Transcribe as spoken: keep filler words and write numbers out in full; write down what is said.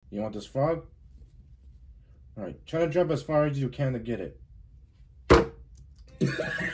You want this frog? Alright, try to jump as far as you can to get it.